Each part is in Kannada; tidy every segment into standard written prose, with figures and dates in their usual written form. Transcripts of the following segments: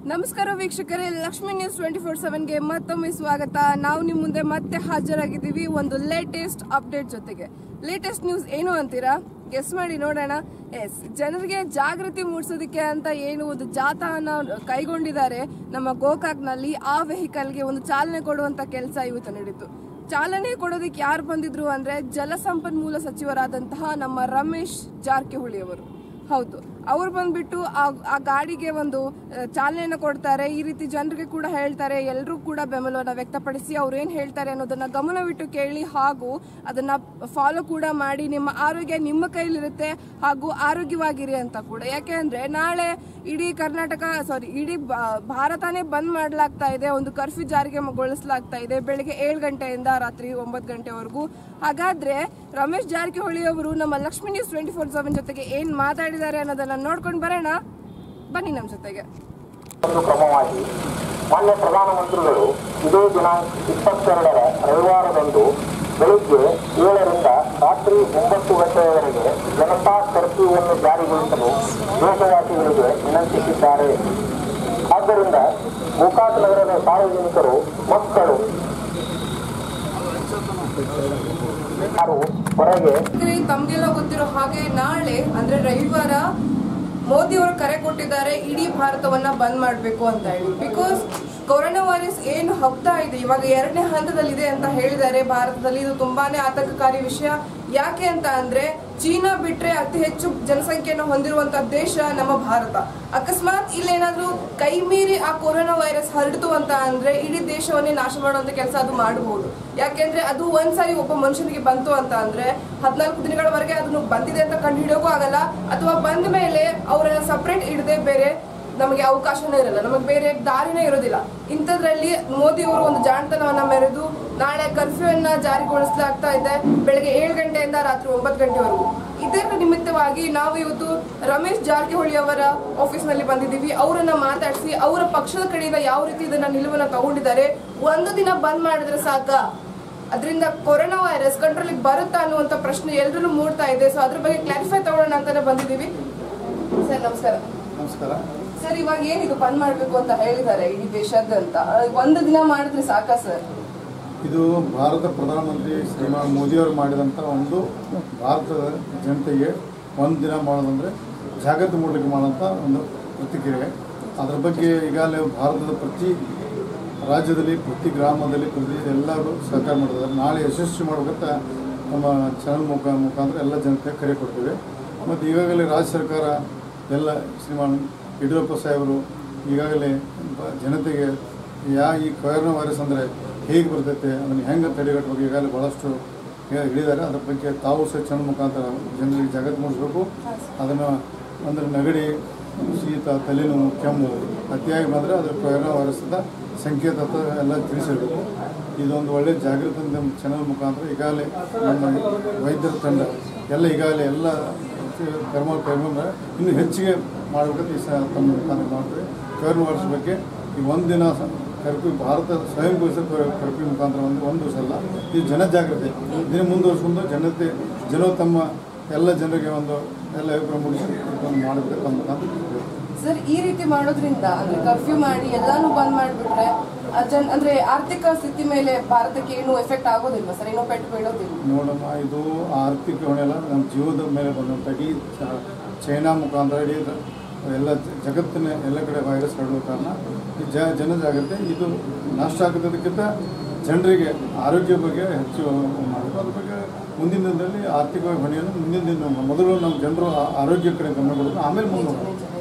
ನಮಸ್ಕಾರ ವೀಕ್ಷಕರೇ, ಲಕ್ಷ್ಮಿ ನ್ಯೂಸ್ 24/7ಗೆ ಮತ್ತೊಮ್ಮೆ ಸ್ವಾಗತ. ನಾವು ನಿಮ್ಮ ಮುಂದೆ ಮತ್ತೆ ಹಾಜರಾಗಿದ್ದೀವಿ ಒಂದು ಲೇಟೆಸ್ಟ್ ಅಪ್ಡೇಟ್ ಜೊತೆಗೆ. ಲೇಟೆಸ್ಟ್ ನ್ಯೂಸ್ ಏನು ಅಂತೀರಾ? ಗೆಸ್ ಮಾಡಿ ನೋಡೋಣ. ಜನರಿಗೆ ಜಾಗೃತಿ ಮೂಡಿಸೋದಕ್ಕೆ ಅಂತ ಏನು ಒಂದು ಜಾಥಾನ ಕೈಗೊಂಡಿದ್ದಾರೆ ನಮ್ಮ ಗೋಕಾಕ್ನಲ್ಲಿ. ಆ ವೆಹಿಕಲ್ಗೆ ಒಂದು ಚಾಲನೆ ಕೊಡುವಂತ ಕೆಲಸ ಇವತ್ತು ನಡೆಯಿತು. ಚಾಲನೆ ಕೊಡೋದಕ್ಕೆ ಯಾರು ಬಂದಿದ್ರು ಅಂದ್ರೆ ಜಲಸಂಪನ್ಮೂಲ ಸಚಿವರಾದಂತಹ ನಮ್ಮ ರಮೇಶ್ ಜಾರಕಿಹೊಳಿ ಅವರು. ಹೌದು, ಅವ್ರು ಬಂದ್ಬಿಟ್ಟು ಆ ಗಾಡಿಗೆ ಒಂದು ಚಾಲನೆಯನ್ನು ಕೊಡ್ತಾರೆ. ಈ ರೀತಿ ಜನರಿಗೆ ಕೂಡ ಹೇಳ್ತಾರೆ, ಎಲ್ಲರೂ ಕೂಡ ಬೆಂಬಲವನ್ನು ವ್ಯಕ್ತಪಡಿಸಿ ಅವ್ರು ಏನ್ ಹೇಳ್ತಾರೆ ಅನ್ನೋದನ್ನ ಗಮನವಿಟ್ಟು ಕೇಳಿ ಹಾಗೂ ಅದನ್ನ ಫಾಲೋ ಕೂಡ ಮಾಡಿ. ನಿಮ್ಮ ಆರೋಗ್ಯ ನಿಮ್ಮ ಕೈಲಿರುತ್ತೆ ಹಾಗೂ ಆರೋಗ್ಯವಾಗಿರಿ ಅಂತ ಕೂಡ. ಯಾಕೆ ಅಂದ್ರೆ ನಾಳೆ ಇಡೀ ಇಡೀ ಭಾರತನೇ ಬಂದ್ ಮಾಡಲಾಗ್ತಾ ಇದೆ. ಒಂದು ಕರ್ಫ್ಯೂ ಜಾರಿಗೆ ಗೊಳಿಸಲಾಗ್ತಾ ಇದೆ ಬೆಳಿಗ್ಗೆ 7 ಗಂಟೆಯಿಂದ ರಾತ್ರಿ 9 ಗಂಟೆವರೆಗೂ. ಹಾಗಾದ್ರೆ ರಮೇಶ್ ಜಾರಕಿಹೊಳಿ ಅವರು ನಮ್ಮ ಲಕ್ಷ್ಮಿ ನ್ಯೂಸ್ 24/7 ಜೊತೆಗೆ ಏನ್ ಮಾತಾಡಿದ್ದಾರೆ ಅನ್ನೋದನ್ನ ನೋಡ್ಕೊಂಡು ಬರೋಣ. ಬನ್ನಿ ನಮ್ಮ ಜೊತೆಗೆ. ಕ್ರಮವಾಗಿ ಮಾನ್ಯ ಪ್ರಧಾನಮಂತ್ರಿಗಳು ಇದೇ ದಿನಾಂಕ 22ರ ರವಿವಾರದಂದು ಬೆಳಿಗ್ಗೆ 7ರಿಂದ ರಾತ್ರಿ 9 ಗಂಟೆಯವರೆಗೆ ಜನತಾ ಕರ್ಫ್ಯೂವನ್ನು ಜಾರಿಗೊಳಿಸಲು ದೇಶವಾಸಿಗಳಿಗೆ ವಿನಂತಿಸಿದ್ದಾರೆ. ಆದ್ದರಿಂದ ಗೋಕಾಕ್ ನಗರದ ಸಾರ್ವಜನಿಕರು, ಮಕ್ಕಳು ಹೊರಗೆ. ತಮ್ಗೆಲ್ಲ ಗೊತ್ತಿರೋ ಹಾಗೆ ನಾಳೆ ಅಂದ್ರೆ ರವಿವಾರ ಮೋದಿ ಅವರು ಕರೆ ಕೊಟ್ಟಿದ್ದಾರೆ ಇಡೀ ಭಾರತವನ್ನ ಬಂದ್ ಮಾಡಬೇಕು ಅಂತ ಹೇಳಿ. ಬಿಕಾಸ್ ಕೊರೋನಾ ವೈರಸ್ ಏನು ಹಬ್ತಾ ಇದೆ, ಇವಾಗ 2ನೇ ಹಂತದಲ್ಲಿದೆ ಅಂತ ಹೇಳಿದ್ದಾರೆ ಭಾರತದಲ್ಲಿ. ಇದು ತುಂಬಾನೇ ಆತಂಕಕಾರಿ ವಿಷಯ. ಯಾಕೆ ಅಂತ ಅಂದ್ರೆ ಚೀನಾ ಬಿಟ್ರೆ ಅತಿ ಹೆಚ್ಚು ಜನಸಂಖ್ಯೆಯನ್ನು ಹೊಂದಿರುವಂತಹ ದೇಶ ನಮ್ಮ ಭಾರತ. ಅಕಸ್ಮಾತ್ ಇಲ್ಲೇನಾದ್ರೂ ಕೈ ಮೀರಿ ಆ ಕೊರೋನಾ ವೈರಸ್ ಹರಡಿತು ಅಂತ ಅಂದ್ರೆ ಇಡೀ ದೇಶವನ್ನೇ ನಾಶ ಮಾಡುವಂತ ಕೆಲಸ ಅದು ಮಾಡಬಹುದು. ಯಾಕೆಂದ್ರೆ ಅದು ಒಂದ್ಸಾರಿ ಒಬ್ಬ ಮನುಷ್ಯನಿಗೆ ಬಂತು ಅಂತ ಅಂದ್ರೆ 14 ದಿನಗಳವರೆಗೆ ಅದನ್ನು ಬಂದಿದೆ ಅಂತ ಕಂಡು ಹಿಡಿಯೋಕು ಆಗಲ್ಲ, ಅಥವಾ ಬಂದ ಮೇಲೆ ಅವರನ್ನ ಸಪರೇಟ್ ಇಡದೆ ಬೇರೆ ನಮಗೆ ಅವಕಾಶನೇ ಇರಲ್ಲ, ನಮಗೆ ಬೇರೆ ದಾರಿನೇ ಇರೋದಿಲ್ಲ. ಇಂಥದ್ರಲ್ಲಿ ಮೋದಿ ಅವರು ಒಂದು ಜಾಣತನವನ್ನ ಮೆರೆದು ನಾಳೆ ಕರ್ಫ್ಯೂ ಅನ್ನ ಜಾರಿಗೊಳಿಸಲಾಗ್ತಾ ಇದೆ ಬೆಳಗ್ಗೆ 7 ಗಂಟೆಯಿಂದ ರಾತ್ರಿ 9 ಗಂಟೆವರೆಗೂ. ಇದರ ನಿಮಿತ್ತವಾಗಿ ನಾವು ಇವತ್ತು ರಮೇಶ್ ಜಾರಕಿಹೊಳಿ ಅವರ ಆಫೀಸ್ ನಲ್ಲಿ ಬಂದಿದ್ದೀವಿ. ಅವರನ್ನ ಮಾತಾಡಿಸಿ ಅವರ ಪಕ್ಷದ ಕಡೆಯಿಂದ ಯಾವ ರೀತಿ ಇದನ್ನ ನಿಲುವನ್ನ ತಗೊಂಡಿದ್ದಾರೆ. ಒಂದು ದಿನ ಬಂದ್ ಮಾಡಿದ್ರೆ ಸಾಕ, ಅದರಿಂದ ಕೊರೋನಾ ವೈರಸ್ ಕಂಟ್ರೋಲಿಗೆ ಬರುತ್ತಾ ಅನ್ನುವಂತ ಪ್ರಶ್ನೆ ಎಲ್ಲರೂ ಮೂಡ್ತಾ ಇದೆ. ಸೊ ಅದ್ರ ಬಗ್ಗೆ ಕ್ಲಾರಿಫೈ ತಗೊಳ್ಳೋಣ ಅಂತಾನೆ ಬಂದಿದ್ದೀವಿ. ಸರ್ ನಮಸ್ಕಾರ. ನಮಸ್ಕಾರ ಸರ್, ಇವಾಗ ಏನಿದು ಬಂದ್ ಮಾಡ್ಬೇಕು ಅಂತ ಹೇಳಿದ್ದಾರೆ ಇಡೀ ದೇಶಾದ್ಯಂತ, ಒಂದು ದಿನ ಮಾಡಿದ್ರೆ ಸಾಕಾ ಸರ್? ಇದು ಭಾರತ ಪ್ರಧಾನಮಂತ್ರಿ ಶ್ರೀಮಾನ್ ಮೋದಿಯವರು ಮಾಡಿದಂಥ ಒಂದು ಭಾರತದ ಜನತೆಗೆ ಒಂದು ದಿನ ಮಾಡೋದಂದರೆ ಜಾಗೃತಿ ಮೂಡಲಿಕ್ಕೆ ಮಾಡೋಂಥ ಒಂದು ಪ್ರತಿಕ್ರಿಯೆ. ಅದರ ಬಗ್ಗೆ ಈಗಾಗಲೇ ಭಾರತದ ಪ್ರತಿ ರಾಜ್ಯದಲ್ಲಿ, ಪ್ರತಿ ಗ್ರಾಮದಲ್ಲಿ, ಪ್ರತಿ ಎಲ್ಲರೂ ಸಹಕಾರ ಮಾಡಿದ್ದಾರೆ. ನಾಳೆ ಯಶಸ್ವಿ ಮಾಡಬೇಕಂತ ನಮ್ಮ ಚಾನಲ್ ಮುಖಾಂತರ ಎಲ್ಲ ಜನತೆಗೆ ಕರೆ ಕೊಡ್ತೀವಿ. ಮತ್ತು ಈಗಾಗಲೇ ರಾಜ್ಯ ಸರ್ಕಾರ ಎಲ್ಲ ಶ್ರೀಮಾನ್ ಯಡಿಯೂರಪ್ಪ ಸಾಹೇಬರು ಈಗಾಗಲೇ ಜನತೆಗೆ ಈ ಕೊರೋನಾ ವೈರಸ್ ಅಂದರೆ ಹೇಗೆ ಬರ್ತೈತೆ, ಅದನ್ನು ಹೆಂಗೆ ತಡೆಗಟ್ಟಬೇಕು ಈಗಾಗಲೇ ಭಾಳಷ್ಟು ಹೇಳಿದ್ದಾರೆ. ಅದ್ರ ಬಗ್ಗೆ ತಾವು ಸಹ ಚಾನಲ್ ಮುಖಾಂತರ ಜನರಿಗೆ ಜಾಗೃತಿ ಮೂಡಿಸಬೇಕು. ಅದನ್ನು ಅಂದರೆ ನೆಗಡಿ, ಶೀತ, ತಲೆನೋವು, ಕೆಮ್ಮು ಅತಿಯಾಗಿ ಬಂದರೆ ಅದರ ಕೊರೋನಾ ವೈರಸ್ದ ಸಂಕೇತ ಎಲ್ಲ ತಿಳಿಸಿರಬೇಕು. ಇದೊಂದು ಒಳ್ಳೆಯ ಜಾಗೃತಿ ನಮ್ಮ ಚಾನಲ್ ಮುಖಾಂತರ ಈಗಾಗಲೇ ನಮ್ಮ ವೈದ್ಯರ ತಂಡ ಈಗಾಗಲೇ ಎಲ್ಲ ಕರ್ಮ ಇನ್ನೂ ಹೆಚ್ಚಿಗೆ ಮಾಡಬೇಕಂತ ಈ ತಮ್ಮ ಮುಖಾಂತರ ಮಾಡ್ತೇವೆ. ಕೊರೋನಾ ವೈರಸ್ ಬಗ್ಗೆ ಈ ಒಂದು ದಿನ ಕರ್ಫ್ಯೂ ಭಾರತ ಸ್ವಯಂ ಘೋಷಿತ ಕರ್ಫ್ಯೂ ಮುಖಾಂತರ ಒಂದು ದಿವಸ ಅಲ್ಲ, ಇದು ಜನಜಾಗೃತಿ ದಿನ ಮುಂದುವರಿಸ್ಕೊಂಡು ಜನರು ತಮ್ಮ ಎಲ್ಲ ಜನರಿಗೆ ಒಂದು ಎಲ್ಲ ಅಭಿಪ್ರಾಯ ಮೂಡಿಸಿ ಮಾಡಬೇಕು ತಮ್ಮ ಮುಖಾಂತರ. ಸರ್, ಈ ರೀತಿ ಮಾಡೋದ್ರಿಂದ ಅಂದ್ರೆ ಕರ್ಫ್ಯೂ ಮಾಡಿ ಎಲ್ಲಾನು ಬಂದ್ ಮಾಡಿಬಿಟ್ರೆ ಅಂದ್ರೆ ಆರ್ಥಿಕ ಸ್ಥಿತಿ ಮೇಲೆ ಭಾರತಕ್ಕೆ ಏನು ಎಫೆಕ್ಟ್ ಆಗೋದಿಲ್ವಾ ಸರ್? ಏನೋ ಪೆಟ್ಟು ಬೀಳೋದಿಲ್ಲ? ನೋಡಮ್ಮ, ಇದು ಆರ್ಥಿಕ ಹೊಣೆಲ್ಲ ನಮ್ಮ ಜೀವದ ಮೇಲೆ ಬಂದಂಥ ಇಡೀ ಚೈನಾ ಮುಖಾಂತರ ಇಡೀ ಎಲ್ಲ ಜಗತ್ತಿನ ಎಲ್ಲ ಕಡೆ ವೈರಸ್ ಹರಡುವ ಕಾರಣ ಜನಜಾಗ್ರತೆ ಇದು ನಷ್ಟ ಆಗೋದಕ್ಕಿಂತ ಜನರಿಗೆ ಆರೋಗ್ಯ ಬಗ್ಗೆ ಹೆಚ್ಚು ಮಾಡಬೇಕು. ಅದ್ರ ಬಗ್ಗೆ ಮುಂದಿನ ದಿನದಲ್ಲಿ ಆರ್ಥಿಕವಾಗಿ ಹೊಣೆಯನ್ನು ಮುಂದಿನ ದಿನ ಮೊದಲು ನಮ್ಮ ಜನರು ಆರೋಗ್ಯ ಕಡೆ ಗಮನ ಕೊಡಬೇಕು, ಆಮೇಲೆ ಮುಂದೆ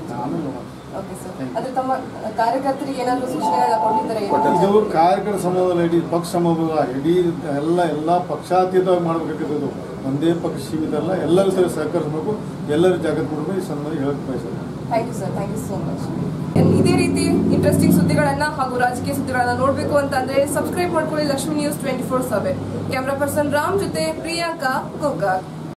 ಇದು ಕಾರ್ಯಕರ್ತರ ಸಮೂಹದಲ್ಲಿ ಇಡೀ ಪಕ್ಷ ಸಮೂಹ ಇಡೀ ಎಲ್ಲ ಪಕ್ಷಾತೀತವಾಗಿ ಮಾಡಬೇಕಾಗಿದ್ದು, ಒಂದೇ ಪಕ್ಷ ಸೀಮಿತ ಅಲ್ಲ, ಎಲ್ಲರೂ ಸಹ ಸಹಕರಿಸಬೇಕು, ಎಲ್ಲರೂ ಜಾಗೃತಿ ಕೊಡಬೇಕು. ಈ ಸಂದರ್ಭ ಹೇಳಕ್ಕೆ ಬಯಸ್ತೇನೆ. Thank you sir, thank you so much. ಇದೇ ರೀತಿ ಇಂಟ್ರೆಸ್ಟಿಂಗ್ ಸುದ್ದಿಗಳನ್ನ ಹಾಗೂ ರಾಜಕೀಯ ಸುದ್ದಿಗಳನ್ನ ನೋಡ್ಬೇಕು ಅಂತಂದ್ರೆ ಸಬ್ಸ್ಕ್ರೈಬ್ ಮಾಡ್ಕೊಳ್ಳಿ Lakshmi news 24/7. Camera person Ram ಜೊತೆ ಪ್ರಿಯಾಂಕಾ, ಗೋಕಾಕ್.